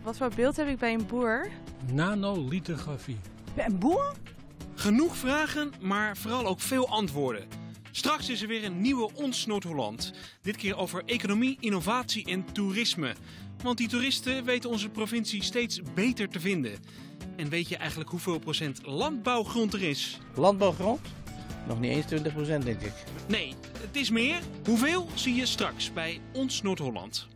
Wat voor beeld heb ik bij een boer? Nanolithografie. Bij een boer? Genoeg vragen, maar vooral ook veel antwoorden. Straks is er weer een nieuwe Ons Noord-Holland. Dit keer over economie, innovatie en toerisme. Want die toeristen weten onze provincie steeds beter te vinden. En weet je eigenlijk hoeveel procent landbouwgrond er is? Landbouwgrond? Nog niet eens 20%, denk ik. Nee, het is meer. Hoeveel zie je straks bij Ons Noord-Holland.